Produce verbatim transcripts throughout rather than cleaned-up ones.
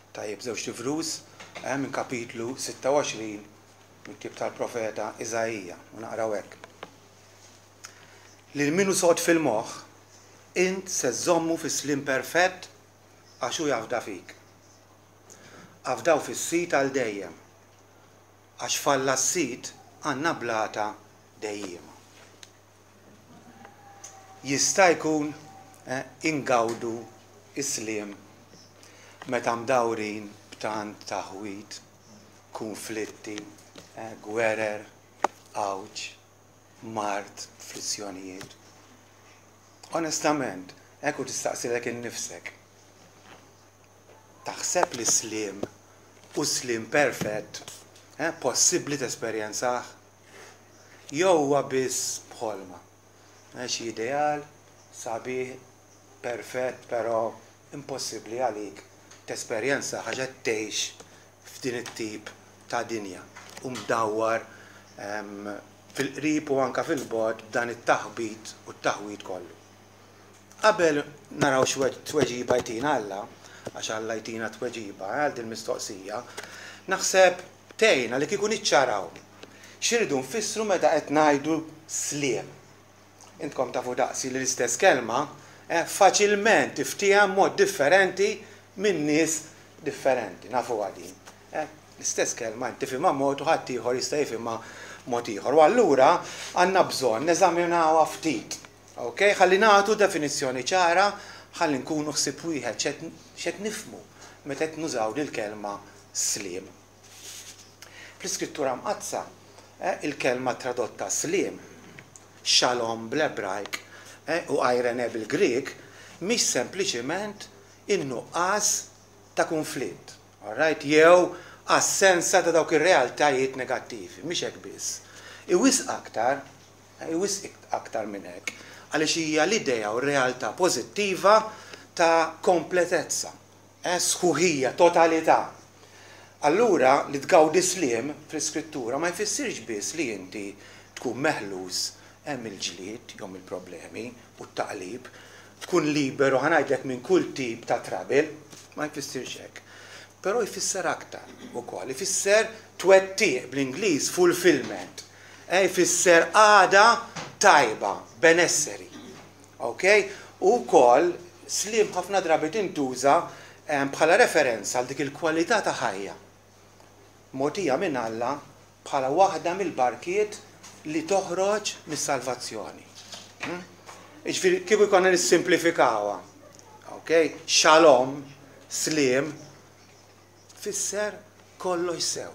Tajjeb, żewġ tifrus minn kapitlu sitta u għoxrin mit-ktieb tal-profeta Iżajija, u naqraw hekk. Lil min hu sod fil-moħħ, int se żommu fis-slim perfett għax hu jafda fik. Afdaw fis-sit għal dejjem, għax falla s-sit għandna blata dejjema. Jista' jkun ingawdu is-slim meta mdawrin b'tant taħwit, konflitti, gwerer, għawġ, mart, frizzjonijiet. Onestament, hekk u tistaqsilek innifsek. Taħseb li slim u slim perfett possibbli tesperjenzah? Jew huwa biss bħolma. Xi ideal, sabiħ, perfett, però impossibbli għalik tesperjenza ħaġa tgħix f'din it-tip ta' dinja u mdawwar fil-qrib u anke fil-bogħod b'dan it-taħbit u t-taħwit kollu. Qabel naraw x'tweġiba jtina Alla, għax Alla jtina tweġiba għal din mistoqsija, naħseb tgħinna li kieku niċċaraw x'iridu nfissru meta qed ngħidu sliem. Intkom tafu daqsi li l-istess kelma faċilment tiftiha mod differenti minn nies differenti, nafu għadin. L-istess kelma tifhimha mod u ħadd ieħor jista' jifhimha mod ieħor. U allura għandna bżonn neżaminawha ftit. Okay? Ħalli nagħtu definizzjoni ċara, ħalli nkunu ħsieb wieħed x'qed nifhmu meta qed nużaw il-kelma sliem. Fl-iskrittura mqazza il-kelma tradotta sliem, shalom bl-Ebrajk u ajrene bil-Grieg, mhix sempliċiment in-nuqqas ta' konflitt. Alright, jew assenza ta' dawk ir-realtajiet negattivi, mhix hekk biss. Iwisq aktar, iwisq aktar minn hekk, għaliex hija l-idea u r-realtà pożittiva ta' kompletezza, sħuħija, totalità. Allura li tgawdi sliem fl-iskrittura ma jfissirx biss li inti tkun meħlus hemm il-ġlied jew il-problemi u t-taqlib, tkun liberu ħanajdlek minn kull tip ta' trabil, ma jfissirx hekk. Però jfisser aktar ukoll, jfisser twettieq bl-Ingliż fulfillment. Jfisser għada tajba, benesseri. Okay? U wkoll sliem ħafna drabi tintuża bħala referenza għal dik il-kwalità ta' ħajja. Mogħtija minn Alla bħala waħda mill-barkiet li toħroġ mis-salvazzjoni. Iġifieri kieku jkollna nissimplifikawha. Okay? Shalom, sliem, fisser kollox sew.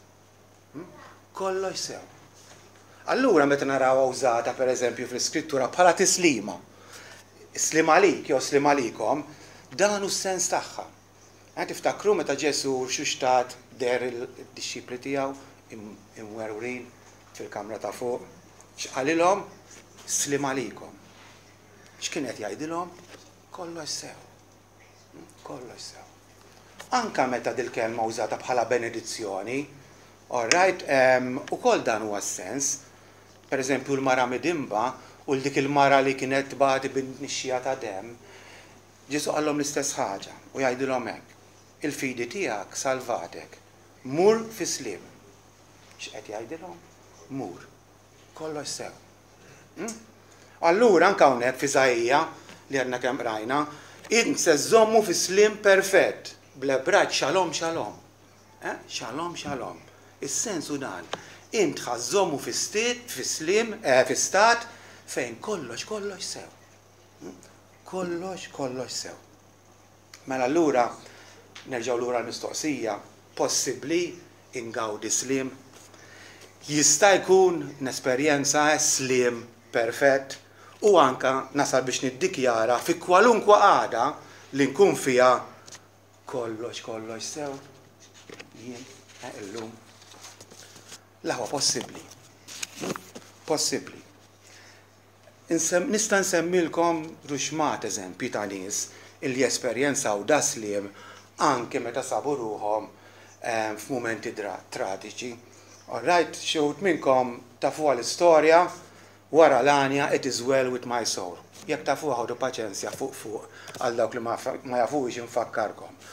Kollox sew. Allura meta narawha użata pereżempju fl-iskrittura bħala tislima, slim għalik jew slim għalikom, dan hu s-sens tagħha. Tiftakru meta Ġesu xuxtat der id-disċipli tiegħu imwerwrin fil-kamra ta' fuq, x'qalilhom slim għalikom. X'kien qed jgħidilhom? Kollox sew. Kollox sew. Anka meta dil-kelma użata bħala benedizzjoni, all right, ukoll dan huwa s-sens. Pereżempju l-mara midimba u l dik il-mara li kienet tbagħti bin-nixxija ta' demm, Ġesu qallhom l-istess ħaġa u jgħidilhom hekk. Il-fidi tiegħek salvatek. Mur fi sliem. X'qed jgħidilhom? Mur. Kollox sew. Allura anke hawnhekk fi Iżajija li għandna kemm rajna, int se żommu fi sliem perfett. Bl-Ebrajk shalom shalom. Shalom shalom. Is-sensu dan. Int ħażommu fi stit, fi sliem, fi stat fejn kollox kollox sew. Kollox kollox sew. Mela allura nerġgħu lura l-mistoqsija, possibbli ingawdi sliem. Jista' jkun nesperjenza sliem perfett u anka nasal biex niddikjara fi kwalunkwa għada li nkun fiha kollox kollox sew. Jien illum. Laħwa possibbli. Possibbli. Nista' nsemmilkom ruxmat eżempji ta' nies illi esperjenzaw da sliem anke meta sabu ruhom f'mumenti traġiċi. All right, xi wħud minnkom tafuha l-istorja wara l-għanja It is well with my soul. Jekk tafuha ħodu paċenzja fuq fuq għal dawk li ma jafuhiex infakkarkom.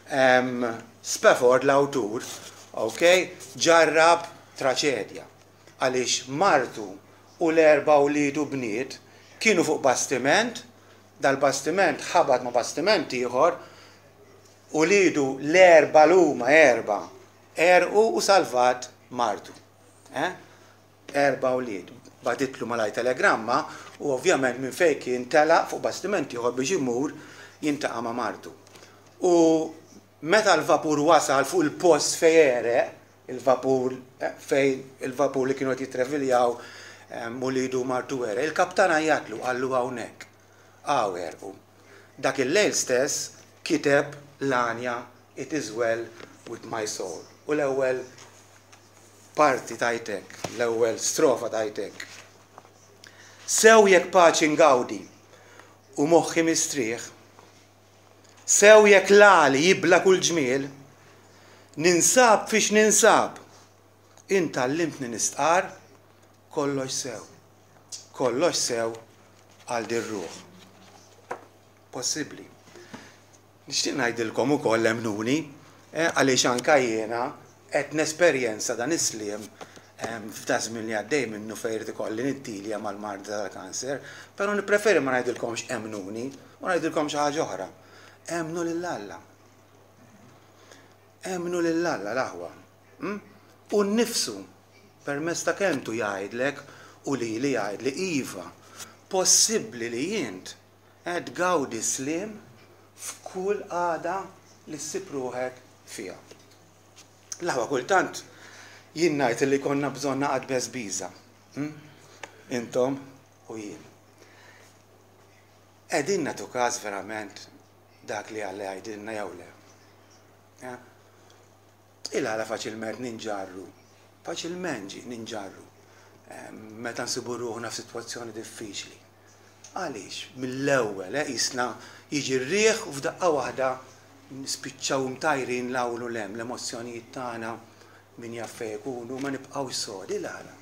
Spafford l-awtur, ok, ġarrab traċedja. Għaliex martu u l-erba' wliedu bniet kienu fuq bastiment, dal-bastiment ħabad ma' bastiment ieħor, u lidu l-erba' l-huma erba' erqu u salvat martu. Erba' wliedu. Baditlu malaj telegramma u ovvjament minn fejn kien telaq fuq bastiment ieħor biex imur jintaqa' ma' martu. U meta l-vapur wasal fuq il-post fejn ereq, il-vapur fejn il-vapur li kienu jitreviljaw u lidu martu ereq, il-kaptan għajjatlu għallu hawnhekk. Għaw erqu. Dak il-lejl stess kiteb l-anja It is well with my soul. U l-ewwel parti tajtek, l-ewwel strofa tajtek. Sew jekk paċi ngawdi u moħħi mistrieħ, sew jekk l-għali jibla kull ġmiel, ninsab fiex ninsab, inta allimtni nistqar, kollox sew, kollox sew għal dir-ruħ. Possibbli. Nixtieq ngħidilkom ukoll emnuni, għaliex anke jiena qed nesperjenza dan is-sliem f'ta' żmien li għaddej minnu fejn ikolli nittilja mal-marda tal-kanser, però nippreferi ma ngħidilkomx emnuni u ngħidilkom xi ħaġa oħra. Emnu lill-Alla. Emnu lill-Alla l-aħwa. U nnifsu permezz ta' kemmtu jgħidlek u li li jgħidli iva, possibbli li jint qed gawdi sliem f'kull għada li ssib ruħek fiha. L-aħwa kultant jien ngħid li konna bżonn naqgħod beżbiża. Intom u jien. Qegħdin nagħtu każ verament dak li Alla jgħidilna jew le. Il-għala faċilment ninġarru, faċilment ninġarru, meta nsibu ruħna f'sitwazzjoni diffiċli. Għaliex, mill-ewwel qisna jiġi r-riħ u f'daqqa waħda nispiċċaw mtajrin l-awlu lem, l-emozzjonijiet tagħna min jaf fejn ikunu ma nibqgħux sodi l-għala.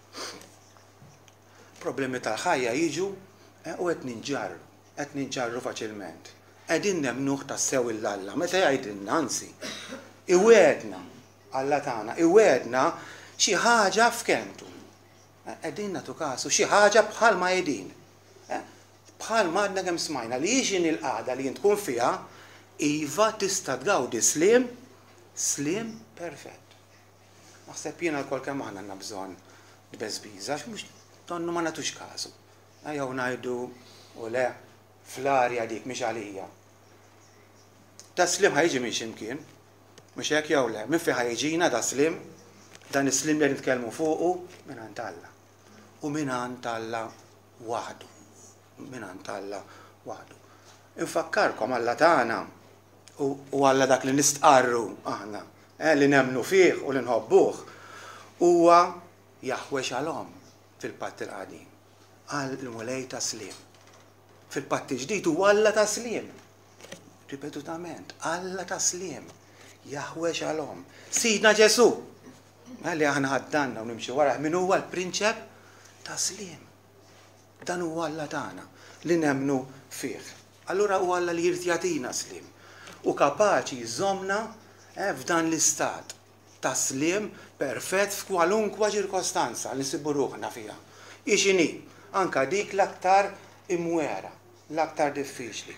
Problemi tal-ħajja jiġu u qed ninġarru, qed ninġarru faċilment. Qegħdin nemnuh tassew il-Alla, meta jgħidilna anzi, iwedna Alla tagħna, iwedna xi ħaġa f'kemtu. Qegħdin nagħtu kasu xi ħaġa bħal ma jedin. Bħal ma għadna kemm smajna li jiġi il-qagħda li jint tkun fiha iva tista' tgawdi sliem, sliem perfett. Naħseb jiena l-kol kemm aħna għandna bżonn beżbiża mhux donnu ma nagħtux kasu. Jew ngħidu u le fl-arja dik mhix għalija. Da sliem ħajġi minn x'imkien, mhux hekk jew le, minn fejn ħajġina da sliem, dan is-sliem li nitkellmu fuqu mingħand Alla. U mingħand Alla waħdu. Mingħand Alla waħdu. Infakkarkom Alla tagħna u Alla dak li nistqarru aħna, li nemmnu fih u li nħobbuh, huwa Jahwe Shalom fil-Patt il-Qadim. Għall-mulej ta' sliem. Fil-Patt il-ġdid huwa Alla ta' sliem. Ripetutament, Alla ta' sliem. Jahwe Shalom. Sidna Ġesu. Li aħna ħaddanna u nimxu wara min huwa l-prinċep ta' sliem. Dan huwa Alla tagħna li nemmnu fih. Allura huwa Alla li jrid jagħtina sliem u kapaċi jżommna f'dan l-istat ta' sliem perfett f'kwalunkwa ċirkostanza li nsibu ruħna fiha. Ixini, anka dik l-aktar imwera, l-aktar diffiċli.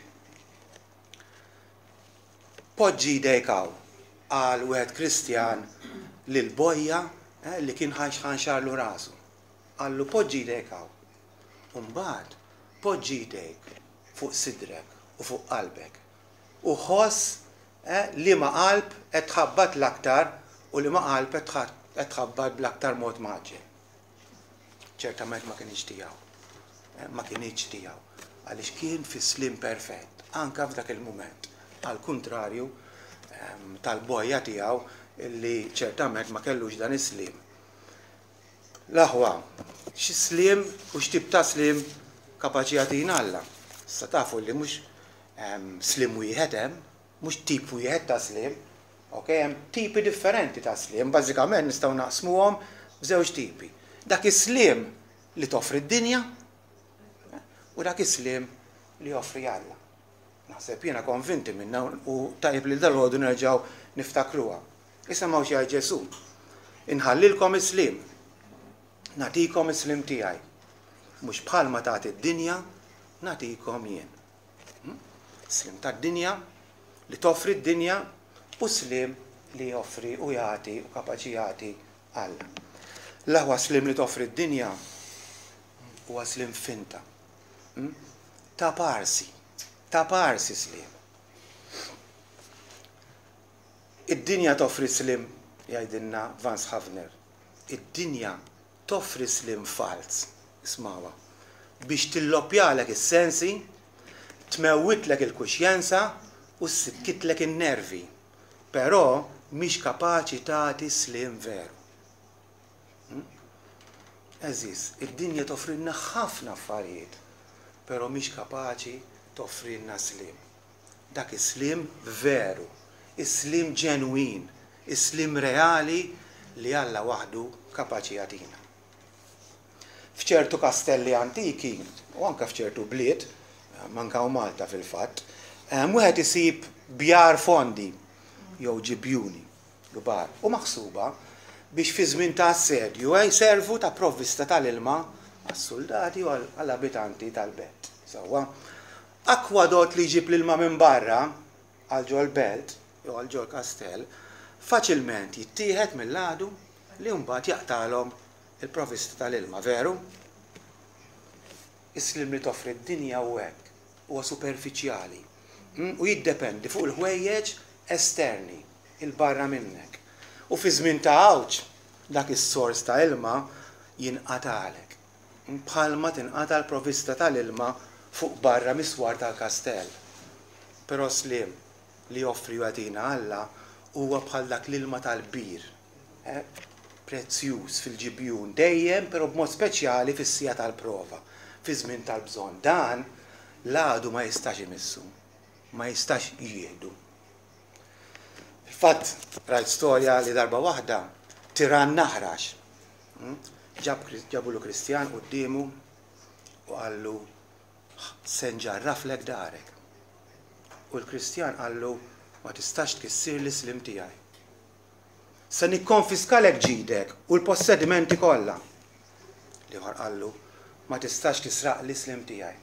Poġġi jdejkaw għal wieħed Kristjan lil bojja li kien ħanxarlu rasu. Għallu poġġi jdejkaw. Umbagħad poġġi jdejk fuq sidrek u fuq qalbek. U ħoss li ma qalb qed tħabbat l-aktar u li ma qalb qed tħabbat bl-aktar mod maġġel. Ċertament ma kienx tiegħu. Ma kienx tiegħu. Għaliex kien fi sliem perfett, anke f'dak il-mument. Al kontrarju tal-bojja tiegħu illi ċertament ma kellux dan is-sliem. L-aħwa, xi sliem u x'tip ta' sliem kapaċi jagħtina Alla. Sa tafu li mhux sliem wieħed hemm, mhux tip wieħed ta' sliem, okay, hemm tipi differenti ta' sliem, bażikament nistgħu naqsmuhom f'żewġ tipi. Dak is-sliem li toffri d-dinja u dak is-sliem li joffri Alla. Naħseb jiena konvinti minna u tajjeb li dal-għodu nerġgħu niftakruha. Isemgħu xi għaj Ġesu. Inħallilkom is-slim. Nagħtikom is-slim tiegħi. Mhux bħalma tagħti d-dinja nagħtikom jien. Slim tad-dinja li toffri d-dinja u slim li joffri u jagħti u kapaċi jagħti Alla. L-aħwa slim li toffri d-dinja huwa slim finta. Ta' parsi, ta' parsi slim. Id-dinja toffri slim, jgħidilna Vance Havner, id-dinja toffri slim fals, ismawa, biex tilloppjalek is-sensi, tmewwitlek il-kuxjenza u ssikitlek in-nervi, però mhix kapaċi tagħti slim veru. Eżis, id-dinja toffrilna ħafna affarijiet, però mhix kapaċi toffrilna slim. Dak is-slim veru, is-slim ġenwin, is-slim reali li Alla waħdu kapaċi jagħtina. F'ċertu kastelli antiki, u anke f'ċertu bliet, manka u Malta fil-fatt, wieħed isib bjar fondi jew ġibjuni kbar u maħsuba biex fi żmien ta' assedju jservu ta' provvista tal-ilma għas-soldati u għall-abitanti tal-belt. Sewwa, akwadot li jġib l-ilma minn barra għal ġol belt jew għal ġol kastell faċilment jittieħed mill-għadu li mbagħad jaqtalhom il-provvista tal-ilma, veru? Is-slim li toffri d-dinja u hekk huwa superfiċjali u jiddependi fuq il-ħwejjeġ esterni, il-barra minnek. U fi żmien ta' għawġ dak is-sors ta' ilma jinqatalek. Bħalma tinqata l-provvista tal-ilma fuq barra miswar tal-kastell. Però slim li joffri jagħtina Alla huwa bħal dak l-ilma tal-bir. Prezzjuż fil-ġibjun dejjem, però b'mod speċjali fis-sija tal-prova, fi żmien tal-bżonn. Dan l-għadu ma jistax imissu, ma jistax jieħdu. Fatt, rajt storja li darba waħda, tiran naħrax. Ġabulu Kristjan qudiemu u għallu se nġarraflek darek. U l-Kristjan għallu ma tistax tkissir l-islim tiegħi. Se nikkonfiskalek ġidek u l-possedimenti kollha. Liħor għallu ma tistax tisraq l-islim tiegħi.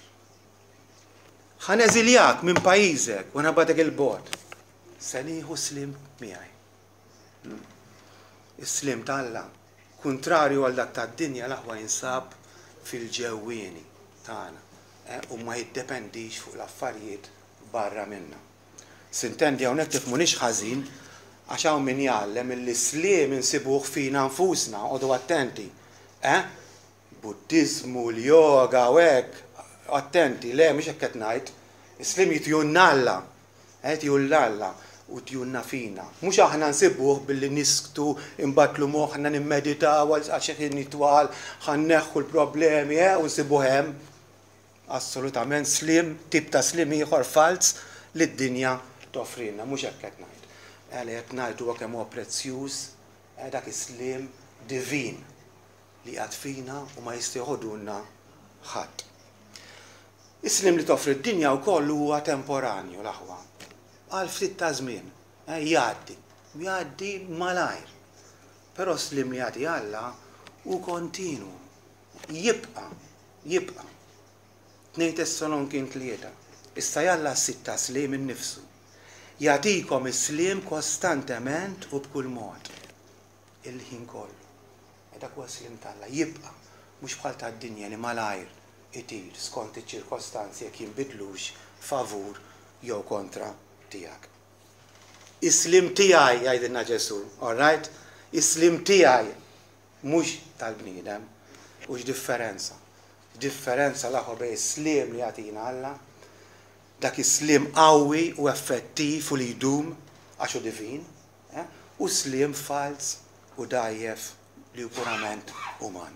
Ħaneżiljak minn pajjiżek u nabadek il-bot. Se nieħu slim miegħi. Is-slim ta' kuntrarju għal dak tad-dinja l-aħwa jinsab fil-ġewwieni tagħna u ma jiddependix fuq l-affarijiet barra minna. Sintendi hawnhekk tifhmunix ħażin għax hawn min jgħallem il-islim insibuh fina nfusna, għodu attenti. Buddiżmu, l-yoga u hekk, attenti, le mhux hekk qed ngħid. Islim jitjunna Alla, jitjunna Alla. U tjunna fina. Mhux aħna nsibuh billi nisktu, imbatlu moħħna nimmeditaw għax ħin nitwal, ħanneħħu l-problemi u nsibuh hemm. Assolutament slim, tip ta' slim ieħor fals li d-dinja toffrilna, mhux hekk qed ngħid. Għalli qed ngħidu huwa kemm huwa prezzjuż dak is-slim divin li qgħad fina u ma jista' jħodulna ħadd. Is-slim li toffri d-dinja wkoll huwa temporanju l-aħwa. Għal ftit ta' żmien, jgħaddi, jgħaddi malajr. Però slim li jagħti Alla hu kontinu, jibqa', jibqa'. Tnejn Tessaloniki tlieta. Issa Alla sitta slim innifsu. Jagħtikom is-slim kostantement u b'kull mod. Il-ħin kollu. Dak huwa slim tal-Alla, jibqa', mhux bħal tad-dinja li malajr itir skont iċ-ċirkostanzi jekk jinbidlux favur jew kontra tiegħek. Is-slim tiegħi jgħidilna Ġesu, all right? Is-slim tiegħi mhux tal-bniedem, u x'differenza. Differenza l-aħħar bejn is-slim li jagħtina Alla, dak is-slim qawwi u effettiv u li jdum għax hu divin, u slim fals u dajjef li hu purament uman.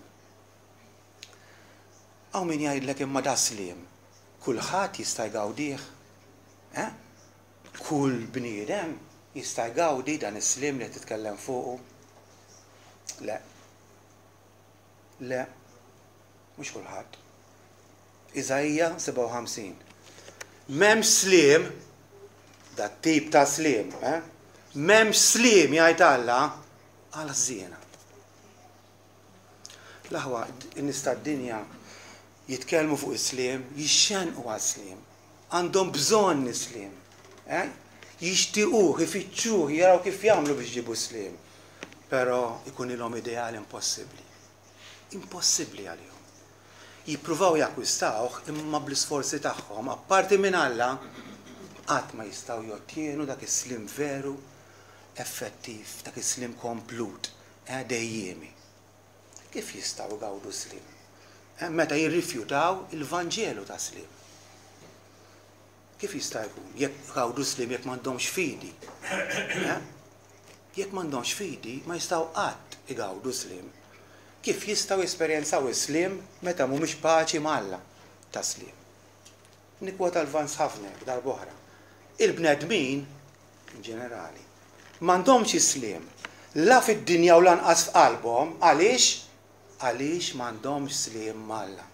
Hawn min jgħidlek imma da slim, kulħadd jista' jgawdih. Kull bniedem jista' jgawdi dan is-slim li titkellem fuqu. Le. Le. Mhux kulħadd. Iżajja seba' u ħamsin. M'hemmx sliem, da tip ta' sliem, eh? M'hemmx sliem jgħid Alla għal żiena. L-aħwa n-nies tad-dinja jitkellmu fuq is-sliem, jixxenqu għas-sliem. Għandhom bżonn is-sliem. Eh? Jixtiequh, ifittxuh, jaraw kif jagħmlu biex jġibu sliem. Però ikun ilhom ideal impossibbli. Impossibbli għalihom. Jippruvaw jakkwistawh imma bl-isforzi tagħhom, apparti minn Alla, qatt ma jistgħu jottienu dak is-sliem veru, effettiv, dak is-sliem komplut, eh, dejjemi. Kif jistgħu gawdu sliem? Eh, meta jirrifjutaw il-Vanġelu ta' sliem. Kif jista' jkun? Jekk gawdu sliem jekk m'għandhomx fidi. Eh? Jekk m'għandhomx fidi ma jistgħu qatt igawdu sliem. Kif jistgħu jesperjenzaw is-sliem meta mhumiex paċi mal-Alla ta' sliem. Nikwota l-Vance Havner darb'oħra. Il-bnedmin in ġenerali m'għandhomx is-sliem la fid-dinja u lanqas f'qalbhom għaliex għaliex m'għandhomx sliem mal-Alla.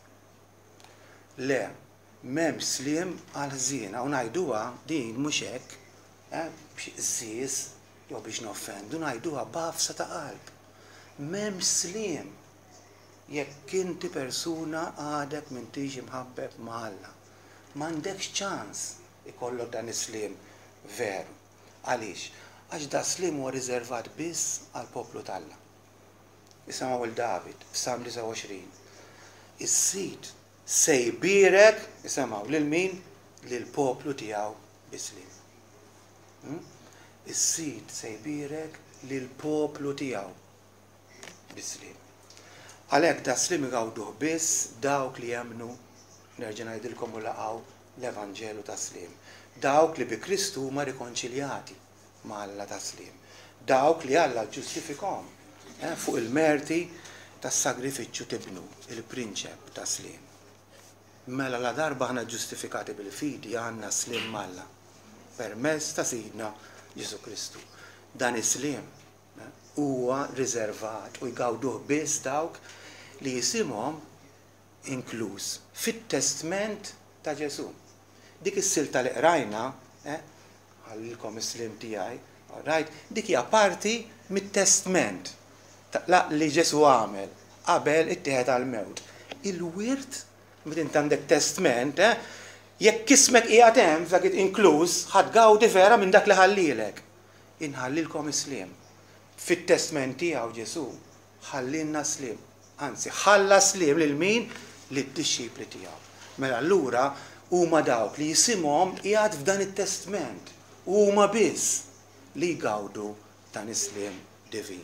Le, m'hemmx sliem għal żiena u ngħiduha din mhux hekk, eh, biex żies jew biex noffendu, ngħiduha b'għafsa ta' qalb. M'hemmx sliem jekk inti persuna għadek m'intix imħabbeb ma' Alla. M'għandekx ċans ikollok dan is-sliem veru. Għaliex? Għax da sliem huwa riservat biss għall poplu tal-Alla. Isemgħu il David f'Psalm disa' għoxrin. Is-sid se jbierek, isemgħu lil min? Lil poplu tiegħu bi-sliem. Hmm? Is-sid se jbierek lil poplu tiegħu bi-sliem. Għalhekk da sliem igawduh biss dawk li jemmnu, nerġa' ngħidilkom u laqgħu l-Evanġelu ta' sliem. Dawk li bi Kristu huma rikonċiljati ma' Alla ta' sliem. Dawk li Alla ġustifikhom eh, fuq il-merti tas-sagrifiċċju tibnu, il-prinċep ta' sliem. Mela la darba aħna ġustifikati bil-fidi għandna sliem mal-Alla permezz ta' Sidna Ġesu Kristu. Dan is-sliem huwa riservat u jgawduh biss dawk li jisimhom inkluż fit-testament ta' Ġesu. Dik is-silta li qrajna, eh, ħallilkom is-sliem tiegħi, right, dik hija parti mit-testament li Ġesu għamel qabel it-tieħed għall-mewt. Il-wirt meta int għandek testament, eh, jekk ismek qiegħed hemm dak inkluż ħadd gawdi vera minn dak li ħallilek. Inħallilkom is-sliem. Fit-testament tiegħu Ġesu ħallilna sliem. Anzi, ħalla sliem lil min? Lid-dixxipli tiegħu. Mela allura huma dawk li jisimhom qiegħed f'dan it-testament. Huma biss li jgawdu dan is-sliem divin.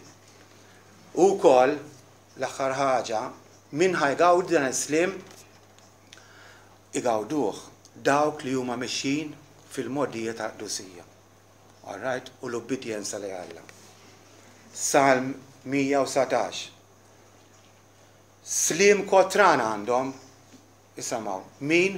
U wkoll l-aħħar ħaġa min ħajgawdi dan is-sliem igawduh dawk li huma mexxin fil-modija ta' qdusija. All right? U l-obbedjenza li Alla. Salm mija u satax. Sliem kotran għandhom, isamgħu, min?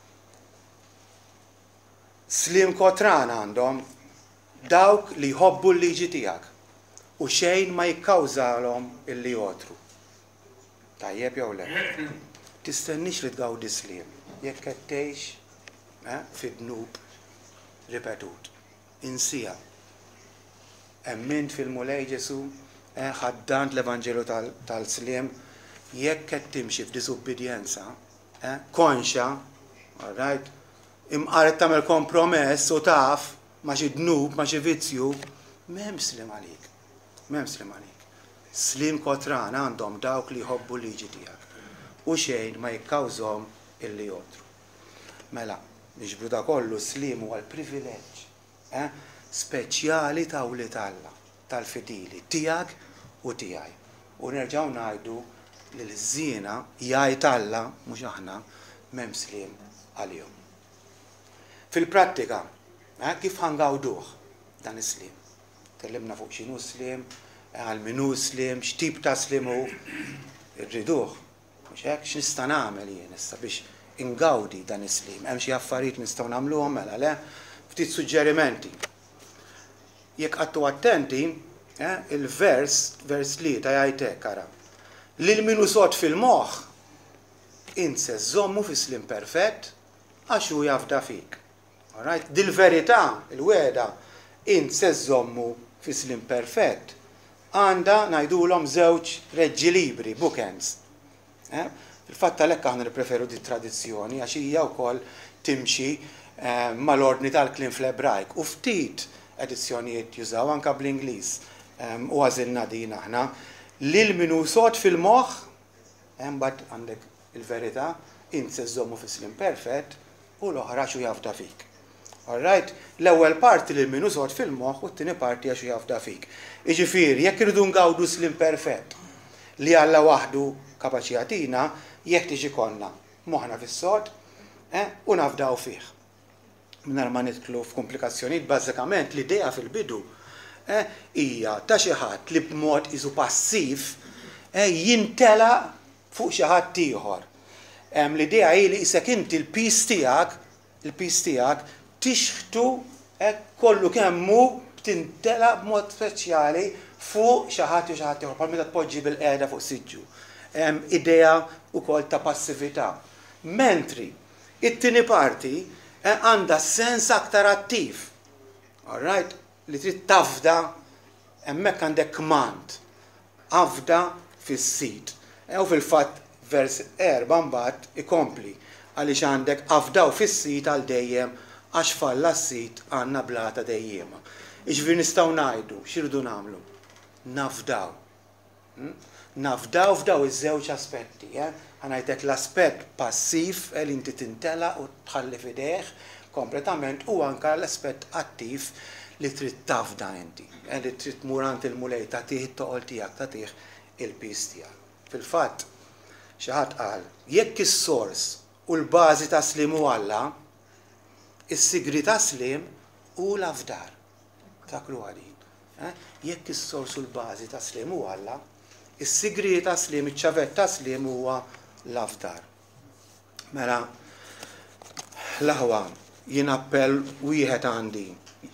Sliem kotran għandhom dawk li jħobbu l-liġi tiegħek u xejn ma jikkawżalhom illi jotru. Tajjeb jew le. Tistennix li tgawdi sliem jekk qed tgħix eh, fid-dnub ripetut. Insija. Emmint fil-mulej Ġesu, eh, ħaddant l-Evanġelu tal-sliem, jekk qed timxi f'disobbedjenza, eh, konxa, all right, imqaret tagħmel kompromess u taf ma' xi dnub, ma' xi vizzju, m'hemm sliem għalik. M'hemm sliem għalik. Sliem kotran għandhom dawk li jħobbu l-liġi tiegħek u xejn ma jikkawżhom illi jotru. Mela, niġbru da kollu sliem huwa l-privileġġ eh, speċjali ta' wlied Alla, tal-fidili tiegħek u tiegħi. U nerġgħu ngħidu li l-żiena jgħid Alla mhux aħna m'hemm sliem għalihom. Fil-prattika, eh, kif ħangawduh dan is-sliem? Tkellimna fuq x'inhu sliem, għal minu sliem, x'tip ta' sliem hu, irriduh. Mhux hekk x'nista' nagħmel jien issa biex ingawdi dan is-sliem. Hemm xi affarijiet nistgħu nagħmluhom mela le, ftit suġġerimenti. Jekk qattu attenti, eh, il-vers, vers tlieta jgħid hekk ara. Lil minu sod fil-moħħ, inse żommu fi sliem perfett għax hu jafda fik. Alright? Dil-verità, il-weda, int se żommu fi slim perfett. Għandha ngħidulhom żewġ reġġi libri, bookends. Eh? Fil-fatt għalhekk aħna nippreferu di tradizzjoni għax hija wkoll timxi eh, mal-ordni tal-kliem fl-Ebrajk u ftit edizzjonijiet jużaw anke bl-Ingliż. Um, u għażilna din aħna li l-minu sod fil-moħħ, mbagħad għandek il-verità, int se żommu fi slim perfett u l-oħra xu jafda fik. Alright? L-ewwel parti li l-minu sod fil-moħħ u t-tieni parti xu jafda fik. Jiġifieri jekk irridu ngawdu slim perfett li Alla waħdu kapaċi jagħtina, jekk tiġi konna moħħna fis-sod eh, u nafdaw fih. Mingħajr ma nidħlu f'komplikazzjonijiet, bażikament l-idea fil-bidu hija eh, ta' xi ħadd li b'mod isu passiv eh, jintela fuq xi ħadd ieħor. L-idea hi li isek inti l-pis tiegħek, il-pis tiegħek tixħtu eh, kollu kemmu tintela b'mod speċjali fuq xi ħadd u xi ħadd ieħor, bħal meta tpoġġi bil-qiegħda fuq siġġu. Idea wkoll ta' passività. Mentri it-tieni parti għandha sens aktar attiv. All right? Li trid tafda hemmhekk għandek kmand. Afda fis-sit. U fil-fatt vers erba' mbagħad ikompli għaliex għandek afdaw fis-sit għal dejjem għax falla s-sit għandna blata dejjema. Iġifieri nistgħu ngħidu x'irridu nagħmlu? Nafdaw. Nafdaw f'daw iż-żewġ aspetti. Ħanajtek l-aspett passiv li inti tintela u tħalli f'idejh kompletament u anke l-aspett attiv li trid tafda inti, li trid tmur għand il-mulej tagħtih it-toqol tiegħek, tagħtih il-pis tiegħek. Fil-fatt, xi ħadd qal, jekk is-sors u l-bażi ta' slim hu Alla, is-sigri ta' slim hu l-afdar. Takru għadin. Jekk is-sors u l-bażi ta' slim hu Alla, is-sigri ta' slim, iċ-ċavett ta' slim huwa l-afdar. Mela, l-aħwa jien appell wieħed għandi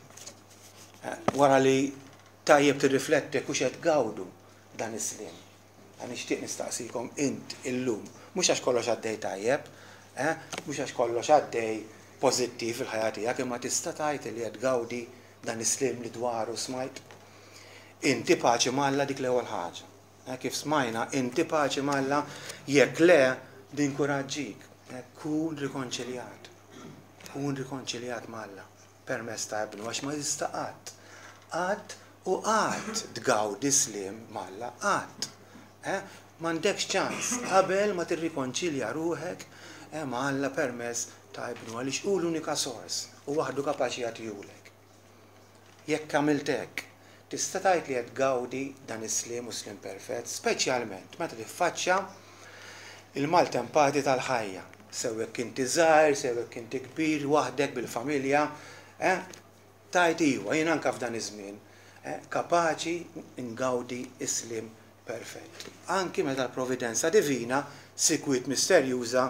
wara li tajjeb tirrifletti kux qed gawdu dan is-slim. Għan nixtieq nistaqsikom int illum, mhux għax kollox għaddej tajjeb, mhux għax kollox għaddej pożittiv fil-ħajja tiegħek, imma tista' tgħid li qed gawdi dan is-slim li dwaru smajt. Inti paċi Malla dik l-ewwel ħaġa. Kif smajna, inti paċi Malla jekk le dinkoraġġik, kun rikonċiljat. Kun rikonċiljat Malla. Permess ta' ibnu, għax ma jista' qatt. Qatt u qatt tgawdi slim Malla, qatt. M'għandekx ċans, qabel ma tirrikonċilja ruħek ma' Alla permess ta' ibnu, għaliex hu l-unika sors u waħdu kapaċi jagħtihulek. Jekk għamilt hekk, tista' tgħid li qed tgawdi dan is-slim u slim perfett, speċjalment meta tiffaċċja il-maltempati tal-ħajja. Sewwek inti żgħir, sewwek inti kbir, waħdek bil-familja, tajt iwa, jien anke f'dan iż-żmien, kapaċi ngawdi is-slim perfett. Anki meta l-providenza divina, sikwit misterjuża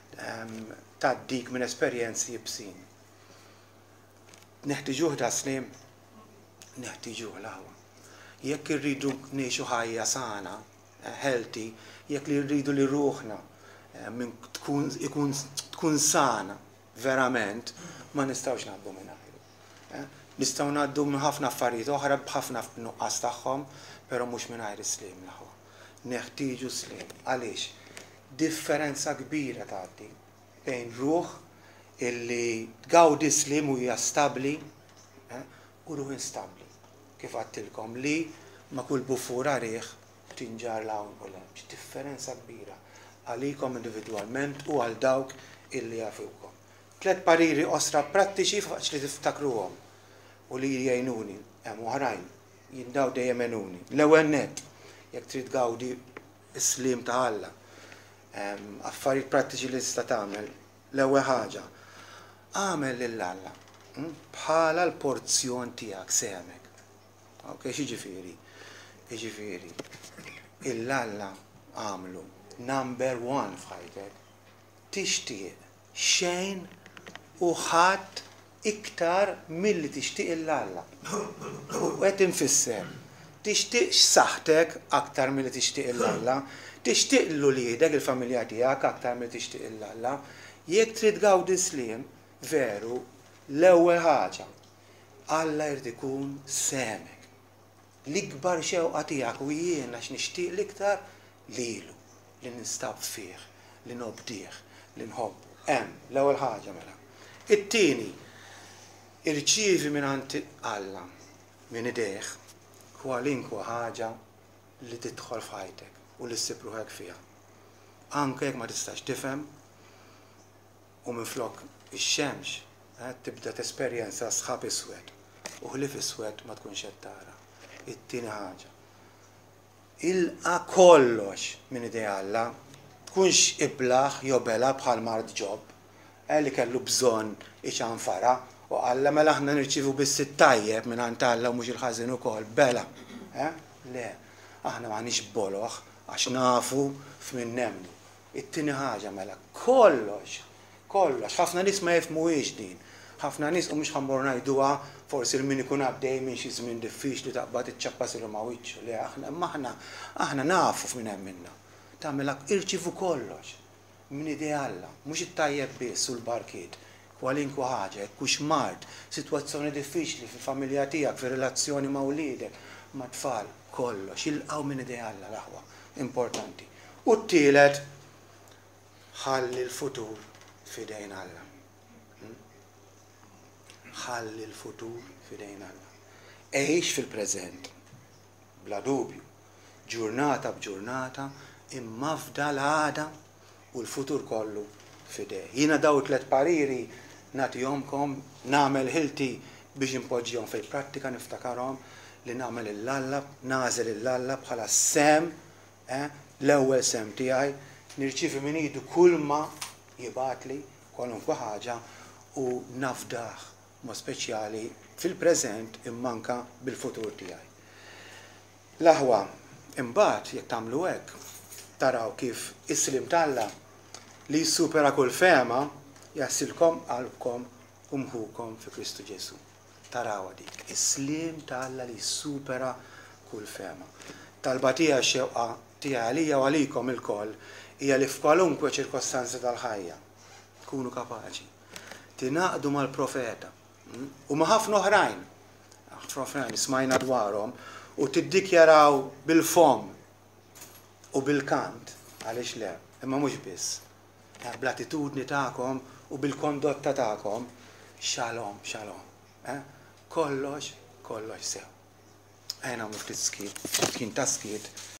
tgħaddik minn esperjenzi jibsin. Neħtieġuh da slim, neħtieġuh l-aħwa. Jekk irridu ngħixu ħajja sana, healthy, jekk li rridu li ruħna minn tkun sana verament, ma nistgħux ngħaddu minn Nistgħu ngħaddu minn ħafna affarijiet oħra b'ħafna nuqqas tagħhom, però mhux mingħajr is-slim naħwa. Neħtieġu slim. Għaliex? Differenza kbira tagħti bejn ruħ illi tgawdi slim u hija stabbli u ruħ instabbli. Kif għattilkom li ma kull bufura riħ tinġar l-hawn u l-hemm. Differenza kbira għalikom individwalment u għal dawk illi jafukom. Tlet pariri osra prattiċi faċ li tiftakruhom u li jgħinuni, hemm oħrajn, jindaw dejjem għenuni. L-ewwel nett, jekk trid gawdi s-slim ta' Alla, affarijiet prattiċi li tista' tagħmel, l-ewwel ħaġa, għamel lil Alla bħala l-porzjon tiegħek semek. Ok, x'jiġifieri? Jiġifieri, il-Alla għamlu number one f'ħajtek, tixtieq xejn u ħadd iktar milli tixtieq il-Alla. U qed infisser, tixtieq saħtek aktar milli tixtieq il-Alla, tixtieq l-uliedek il-familja tiegħek aktar milli tixtieq il-Alla, Jekk trid gawdi slim, veru, l-ewwel ħaġa, Alla jrid ikun semek. L-ikbar xewqa tiegħek u jien għax nixtieq l-iktar lilu, li nistab fih, li nobdih, li nħobbu. Hemm, l-ewwel ħaġa mela. It-tieni, irċievi minn Alla, minn idejh, kwalinkwa ħaġa li tidħol f'ħajtek u li ssib ruħek fiha. Anke jekk ma tistax tifhem u minflok ix-xemx tibda tesperjenza sħab iswed u ħlief iswed ma tkunx qed tara. It-tieni ħaġa. Ilqa kollox minn idej Alla, tkunx iblaħ jew bela bħal mard ġob, li kellu bżonn iċanfara u Alla mela aħna nirċievu biss it-tajjeb minn Alla u mhux il-ħażin ukoll bela. Le, aħna m'għandniex boloħ għax nafu f'min nemmnu. It-tieni ħaġa mela kollox, kollox, ħafna nies ma jifhmuhiex din. Ħafna nies u mhux ħammur ngħiduha forsi l min ikun għaddej minn xi żmien diffiċli taqbad iċċappasilu ma' wiċċu. Le aħna imma aħna aħna nafu f'min hemm minna. Tagħmilha irċievu kollox minn idej Alla, mhux it-tajjeb biss u l-barkiet. Kwalinkwa ħaġa, jekk hux mard, sitwazzjoni diffiċli fil-familja tiegħek, fir-relazzjoni ma' wliedek, ma' tfal, kollox jilqgħu minn idej Alla l-aħwa, importanti. U t-tielet ħalli l-futur f'idejn Alla. Ħalli l-futur f'idejn Alla. Ejx fil-preżent, bla dubju, ġurnata b'ġurnata, imma fdal għada u l-futur kollu f'idej. Jiena daw tliet pariri nagħtihomkom nagħmel ħilti biex impoġġihom fil-prattika niftakarhom li nagħmel il-Alla, nażel il-Alla bħala sem, l-ewwel sem tiegħi, nirċievi minn idu kull ma jibatli kwalunkwe ħaġa u nafdaħ ma speċjali fil-preżent immanka bil-futur tiegħi. L-aħwa, imbagħad jekk tagħmlu hekk, taraw kif is-slim t'Alla li jissupera kull fehma jassilkom qalbkom u mħukom fi Kristu Ġesu. Taraw dik, is-slim t'Alla li jissupera kull fehma. Talba tiegħi xewqa tiegħi għalija u għalikom ilkoll hija li f'kwalunkwe ċirkostanza tal-ħajja tkunu kapaċi tingħaqdu mal-profeta u ma' ħafna oħrajn, ħafna oħrajn smajna dwarhom u tiddikjaraw bil-fom u bil-kant għaliex le, imma mhux biss. Bl-attitudni tagħkom u bil-kondotta tagħkom xalom, xalom. Kollox, kollox sew. Ejna muftit skit, kien ta' skit